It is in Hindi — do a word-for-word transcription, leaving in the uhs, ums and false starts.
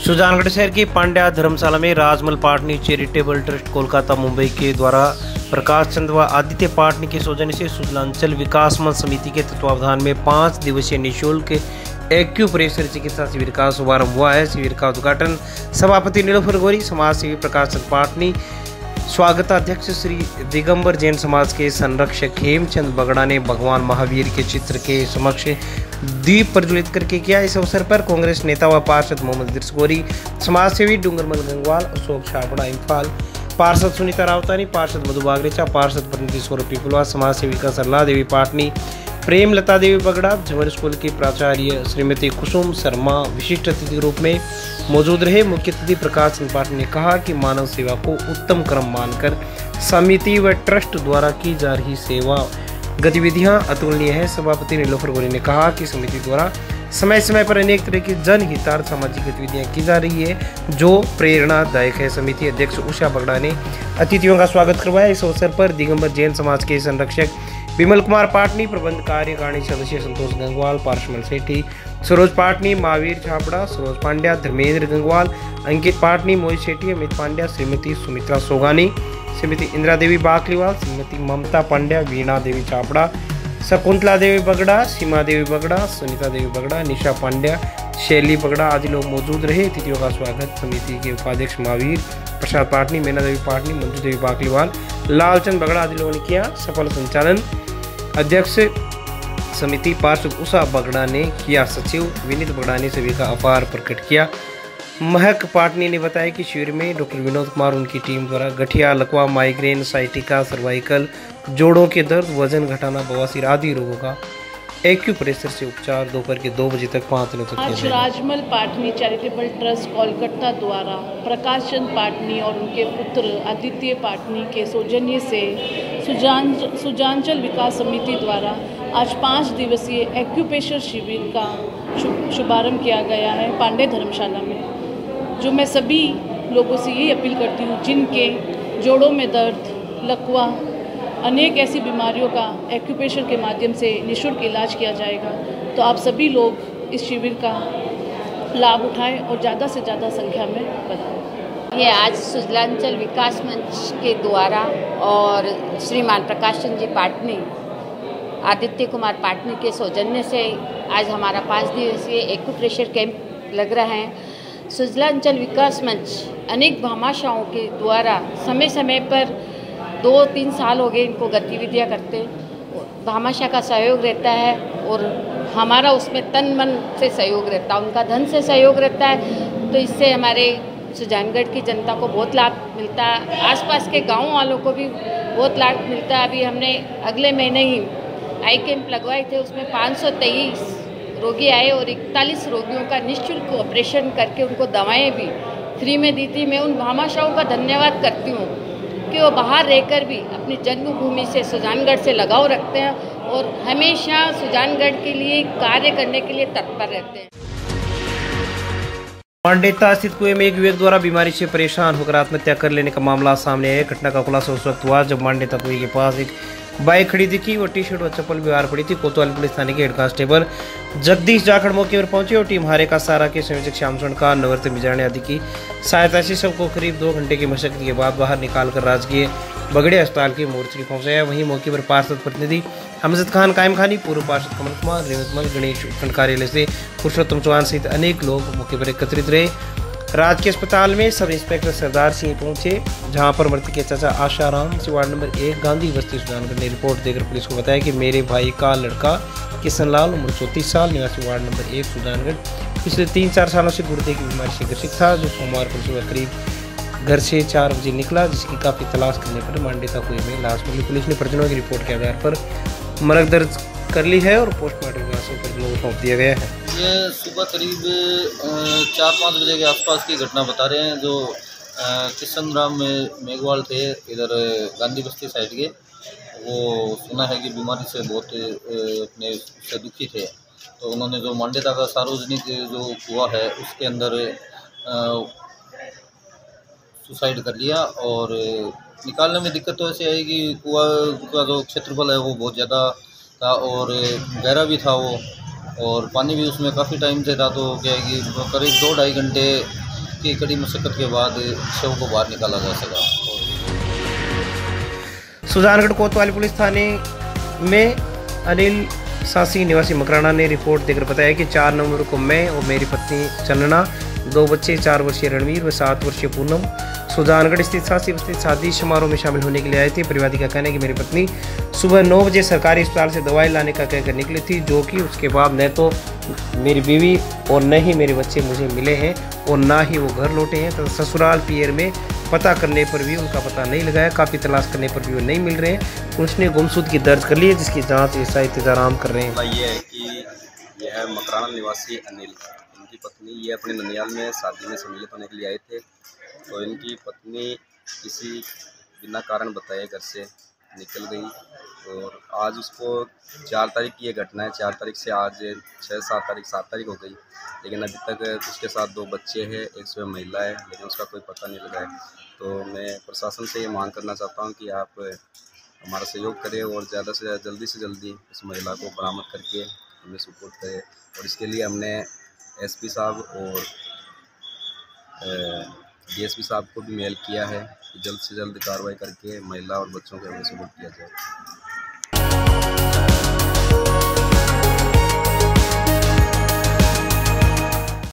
सुजानगढ़ शहर की पांड्या धर्मशाला में राजमल पाटनी चैरिटेबल ट्रस्ट कोलकाता मुंबई के द्वारा प्रकाश चंद व आदित्य पाटनी के सौजन्य से सुजलांचल विकास मंच समिति के तत्वावधान में पाँच दिवसीय निःशुल्क एक्यूप्रेशर चिकित्सा शिविर का शुभारंभ हुआ है। शिविर का उद्घाटन सभापति नीलोफर गौरी, समाज सेवी प्रकाश चंद पाटनी, स्वागताध्यक्ष श्री दिगंबर जैन समाज के संरक्षक हेमचंद बगड़ा ने भगवान महावीर के चित्र के समक्ष दीप प्रज्वलित करके किया। इस अवसर पर कांग्रेस नेता व पार्षद मोहम्मद इद्रिस गौरी, समाज सेवी डूंगरमल गंगवाल, अशोक छाबड़ा इम्फाल, पार्षद सुनीता रावतानी, पार्षद मधु बागरेचा, पार्षद प्रतिनिधि सौरभ पीपलवा, समाज सेविका सरला देवी पाटनी, प्रेमलता देवी बगड़ा, झमर स्कूल की प्राचार्य श्रीमती कुसुम शर्मा विशिष्ट अतिथि के रूप में मौजूद रहे। मुख्य अतिथि प्रकाश चंद पाटनी ने कहा कि मानव सेवा को उत्तम कर्म मानकर समिति व ट्रस्ट द्वारा की जा रही सेवा गतिविधियां अतुलनीय है। सभापति नीलोफर गौरी ने कहा कि समिति द्वारा समय समय पर अनेक तरह की जनहितार्थ सामाजिक गतिविधियां की जा रही है जो प्रेरणादायक है। समिति अध्यक्ष उषा बगड़ा ने अतिथियों का स्वागत करवाया। इस अवसर पर दिगंबर जैन समाज के संरक्षक विमल कुमार पाटनी, प्रबंध कार्यकारिणी सदस्य संतोष गंगवाल, पार्शमल सेठी, सरोज पाटनी, महावीर छाबड़ा, सरोज पांड्या, धर्मेंद्र गंगवाल, अंकित पाटनी, मोहित सेठी, अमित पांड्या, श्रीमती सुमित्रा सोगानी, श्रीमती इंदिरा देवी बाकलीवाल, श्रीमती ममता पांड्या, वीणा देवी छाबड़ा, शकुंतला देवी बगड़ा, सीमा देवी बगड़ा, सुनीता देवी बगड़ा, निशा पांड्या, शैली बगड़ा आदि लोग मौजूद रहे। अतिथियों का स्वागत समिति के उपाध्यक्ष महावीर प्रसाद पाटनी, मैना देवी पाटनी, मंजू देवी बाकलीवाल, लालचंद बगड़ा आदि लोगों ने किया। सफल संचालन अध्यक्ष समिति पार्षद उषा बगड़ा ने किया। सचिव विनीत बगड़ा ने सभी का आभार प्रकट किया। महक पाटनी ने बताया कि शिविर में डॉक्टर विनोद कुमार उनकी टीम द्वारा गठिया, लकवा, माइग्रेन, साइटिका, सर्वाइकल, जोड़ों के दर्द, वजन घटाना, बवासीर आदि रोगों का एक्यूप्रेशर से उपचार दोपहर के दो बजे तक पाँच दिनों तक। आज राजमल पाटनी चैरिटेबल ट्रस्ट कोलकाता द्वारा प्रकाश चंद पाटनी और उनके पुत्र आदित्य पाटनी के सौजन्य से सुजान सुजानचल विकास समिति द्वारा आज पाँच दिवसीय एक्यूप्रेशर शिविर का शुभारंभ किया गया है पांडे धर्मशाला में। जो मैं सभी लोगों से यही अपील करती हूँ जिनके जोड़ों में दर्द, लकवा, अनेक ऐसी बीमारियों का एक्यूप्रेशर के माध्यम से निःशुल्क इलाज किया जाएगा, तो आप सभी लोग इस शिविर का लाभ उठाएं और ज़्यादा से ज़्यादा संख्या में बताएं। ये आज सुजलांचल विकास मंच के द्वारा और श्रीमान प्रकाश चंद जी पाटनी, आदित्य कुमार पाटनी के सौजन्य से आज हमारा पाँच दिवसीय एक्यूप्रेशर कैंप लग रहा है। सुजलांचल विकास मंच अनेक भामाशाओं के द्वारा समय समय पर दो तीन साल हो गए इनको गतिविधियाँ करते, भामाशाह का सहयोग रहता है और हमारा उसमें तन मन से सहयोग रहता है, उनका धन से सहयोग रहता है। तो इससे हमारे सुजानगढ़ की जनता को बहुत लाभ मिलता है, आसपास के गाँव वालों को भी बहुत लाभ मिलता है। अभी हमने अगले महीने ही आई कैंप लगवाए थे, उसमें पाँच सौ तेईस रोगी आए और इकतालीस रोगियों का निःशुल्क ऑपरेशन करके उनको दवाएँ भी फ्री में दी थी। मैं उन भामाशाहों का धन्यवाद करती हूँ कि वो बाहर रहकर भी अपनी जन्मभूमि से सुजानगढ़ से लगाव रखते हैं और हमेशा सुजानगढ़ के लिए कार्य करने के लिए तत्पर रहते हैं। पांडेता स्थित कुएं में एक युवक द्वारा बीमारी से परेशान होकर आत्महत्या कर लेने का मामला सामने आया। घटना का खुलासा उस वक्त हुआ जब मांडेता कुएं के पास एक बाइक खड़ी दिखी और टी शर्ट और चप्पल भी बाहर पड़ी थी। कोतवाली पुलिस थाने के हेड कांस्टेबल जगदीश जाखड़ मौके पर पहुंचे और टीम हारे का सारा के संयोजक श्याम का नवरत मिजाने आदि की सहायता से सबको करीब दो घंटे की मशक्कत के बाद बाहर निकालकर राजकीय बगड़े अस्पताल की मोर्चरी पहुंचाया। वहीं मौके पर पार्षद प्रतिनिधि हमजद खान कायम खानी, पूर्व पार्षद कमल कुमार, रेवतमल, गणेश उपखंड कार्यालय से पुरुषोत्तम चौहान सहित अनेक लोग मौके पर एकत्रित रहे। राजकीय अस्पताल में सब इंस्पेक्टर सरदार सिंह पहुंचे, जहां पर मृतक के चाचा आशाराम से वार्ड नंबर एक गांधी बस्ती सुजानगढ़ ने रिपोर्ट देकर पुलिस को बताया कि मेरे भाई का लड़का किशन लाल उम्र चौंतीस साल निवासी वार्ड नंबर एक सुजानगढ़ पिछले तीन चार सालों से गुर्दे की बीमारी से ग्रसित था, जो सोमवार को सुबह करीब घर से चार बजे निकला, जिसकी काफ़ी तलाश करने पर मांडेता कुएं में लाश मिली। पुलिस ने परिजनों की रिपोर्ट के आधार पर मरक दर्ज कर ली है और पोस्टमार्टम के आधार पर लोगों को सौंप दिया गया है। ये सुबह करीब चार पाँच बजे के आसपास की घटना बता रहे हैं। जो किशन राम मेघवाल थे इधर गांधी बस्ती साइड के, वो सुना है कि बीमारी से बहुत अपने से दुखी थे, तो उन्होंने जो मांडेता का सार्वजनिक जो कुआं है उसके अंदर सुसाइड कर लिया। और निकालने में दिक्कत तो ऐसे आई कि कुआं का जो क्षेत्रफल है वो बहुत ज़्यादा था और गहरा भी था वो, और पानी भी उसमें काफ़ी टाइम से था। तो क्या है कि करीब दो ढाई घंटे की कड़ी मशक्कत के बाद शव को बाहर निकाला जा सका। सुजानगढ़ कोतवाली पुलिस थाने में अनिल सासी निवासी मकराना ने रिपोर्ट देकर बताया कि चार नवंबर को मैं और मेरी पत्नी चंदना, दो बच्चे चार वर्षीय रणवीर व सात वर्षीय पूनम सुजानगढ़ स्थित सासी स्थित शादी समारोह में शामिल होने के लिए आए थे। परिवादी का कहना है कि मेरी पत्नी सुबह नौ बजे सरकारी अस्पताल से दवाई लाने का कहकर निकली थी, जो कि उसके बाद न तो मेरी बीवी और न ही मेरे बच्चे मुझे मिले हैं और ना ही वो घर लौटे हैं। तो ससुराल पियर में पता करने पर भी उनका पता नहीं लगाया, काफ़ी तलाश करने पर भी वो नहीं मिल रहे हैं। पुलिस ने गुमशुदगी दर्ज कर ली है, जिसकी जांच एस आई इंतजाम कर रहे हैं। ये है कि यह मकराना निवासी अनिल, इनकी पत्नी ये अपने ननियाल में शादी में सम्मिलित होने के लिए आए थे। तो इनकी पत्नी किसी बिना कारण बताए घर से निकल गई और आज उसको चार तारीख की ये घटना है। चार तारीख से आज छः सात तारीख सात तारीख हो गई, लेकिन अभी तक उसके साथ दो बच्चे हैं, एक स्वयं महिला है, लेकिन उसका कोई पता नहीं लगा है। तो मैं प्रशासन से ये मांग करना चाहता हूँ कि आप हमारा सहयोग करें और ज़्यादा से ज़्यादा जल्दी से जल्दी इस महिला को बरामद करके हमें सपोर्ट करें। और इसके लिए हमने एसपी साहब और डीएसपी साहब को भी मेल किया है कि जल्द से जल्द कार्रवाई करके महिला और बच्चों को हमें सपोर्ट किया जाए।